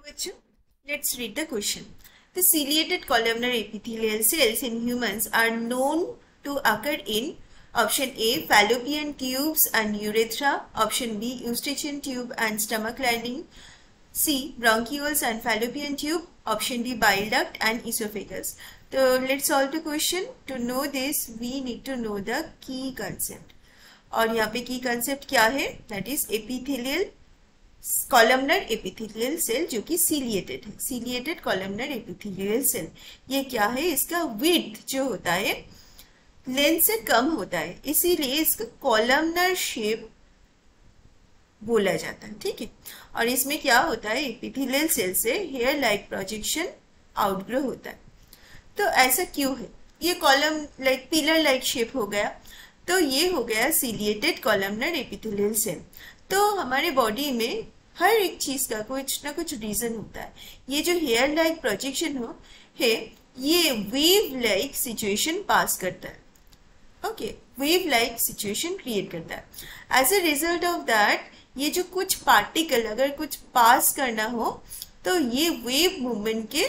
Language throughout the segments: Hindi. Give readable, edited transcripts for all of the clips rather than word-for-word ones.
बच्चों, let's read the question. The ciliated columnar epithelial cells in humans are known to occur in option A, fallopian tubes and urethra, option B, eustachian tube and stomach lining, C, bronchioles and fallopian tube, option D, bile duct and esophagus. So let's solve the question. To know this, we need to know the key concept. और यहाँ पे key concept क्या है? That is epithelial columnar epithelial cell जो कि सीलिएटेड है, सीलिएटेड कॉलमनर एपिथेलियल सेल। ये क्या है? इसका विड्थ जो होता है लेंथ से कम होता है, इसीलिए इसका कॉलमनर शेप बोला जाता है। ठीक है, और इसमें क्या होता है, एपिथेलियल सेल से हेयर लाइक प्रोजेक्शन आउटग्रो होता है। तो ऐसा क्यों है? ये column like pillar like shape हो गया, तो ये हो गया सीलिएटेड कॉलमनर एपिथेलियल सेल। तो हमारे बॉडी में हर एक चीज का कुछ ना कुछ रीजन होता है। ये जो हेयर लाइक प्रोजेक्शन है ये वेव लाइक सिचुएशन पास करता है। Okay, wave like situation create करता है। As a result of that ये जो कुछ पार्टिकल अगर कुछ पास करना हो तो ये वेव मूवमेंट के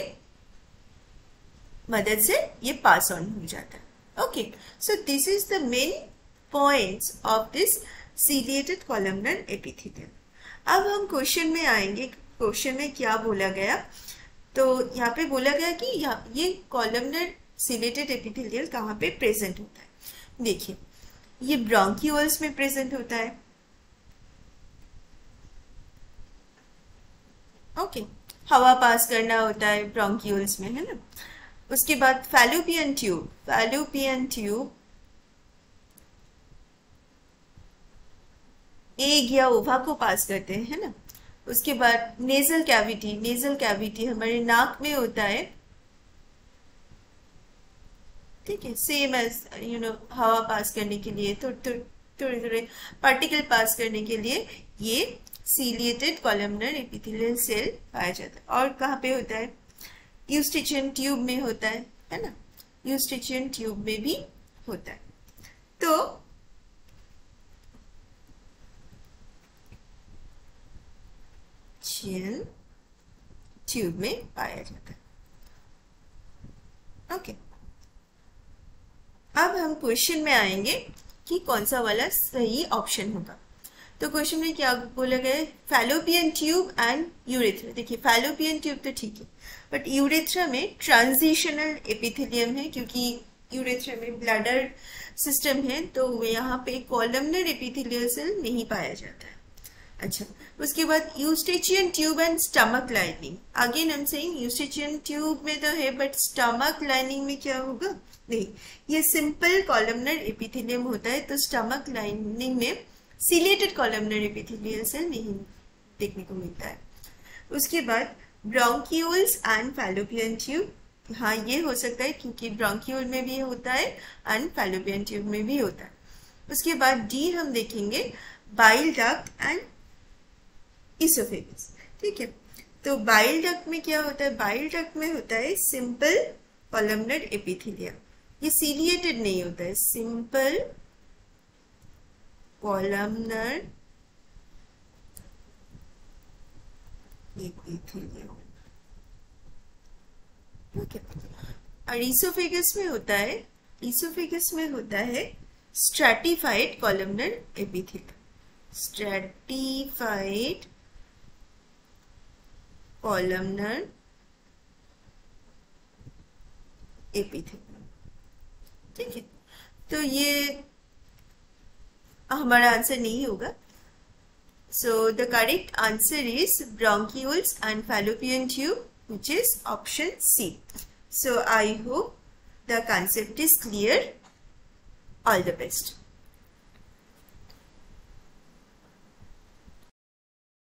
मदद से ये पास ऑन हो जाता है। Okay, so this is the main points of this ciliated columnar epithelial. अब हम क्वेश्चन में आएंगे। क्वेश्चन में क्या बोला गया? तो यहाँ पे बोला गया कि ये कॉलमनर सीलिएटेड एपिथेलियल कहाँ पे प्रेजेंट होता है। देखिए, ये ब्रोंकियोल्स में प्रेजेंट होता है। ओके, हवा पास करना होता है ब्रोंकियोल्स में, है ना। उसके बाद fallopian tube, fallopian tube egg या ओवा को पास करते हैं, है ना। उसके बाद नेजल कैविटी, नेजल कैविटी हमारे नाक में होता है। ठीक है, सेम एज हवा पास करने के लिए थोड़े पार्टिकल पास करने के लिए ये सीलिएटेड कॉलमनर एपिथेलियल सेल पाया जाता है। और कहाँ पे होता है? यूस्टिचियन ट्यूब में होता है ना। यूस्टिचियन ट्यूब में भी होता है। तो ट्यूब में पाया जाता है। ओके, अब हम क्वेश्चन में आएंगे कि कौन सा वाला सही ऑप्शन होगा। तो क्वेश्चन में क्या बोला गया है? Fallopian tube and urethra. देखिए, फैलोपियन ट्यूब तो ठीक है, बट यूरेथ्रा में ट्रांजिशनल एपिथेलियम है, क्योंकि यूरेथ्रा में ब्लैडर सिस्टम है, तो यहाँ पे कॉलमनर एपिथेलियल सेल नहीं पाया जाता है। अच्छा, उसके बाद eustachian tube and stomach lining. Again I am saying eustachian tube में तो है, बट स्टमक लाइनिंग में क्या होगा? नहीं, ये सिंपल कॉलमनर एपिथेलियम होता है, तो स्टमक लाइनिंग में सीलिएटेड कॉलमनर एपिथेलियल सेल नहीं देखने को मिलता है। उसके बाद ब्रोंकियोल्स एंड फैलोपियन ट्यूब, हाँ ये हो सकता है, क्योंकि ब्रोंकियोल में भी होता है एंड फैलोपियन ट्यूब में भी होता है। उसके बाद डी हम देखेंगे, बाइल डक्ट एंड इसोफेगस। ठीक है, तो बाइल डक्ट में क्या होता है? बाइल डक्ट में होता है सिंपल कॉलमनर एपिथेलियम, ये सीलिएटेड नहीं होता है, सिंपल कॉलमनर एपिथेलियम। ओके, और इसोफेगस में होता है, इसोफेगस में होता है stratified columnar epithelium, stratified columnar epithelium. ठीक है, तो ये हमारा आंसर नहीं होगा। So the correct answer is bronchioles and fallopian tube, which is option C. So I hope the concept is clear. All the best.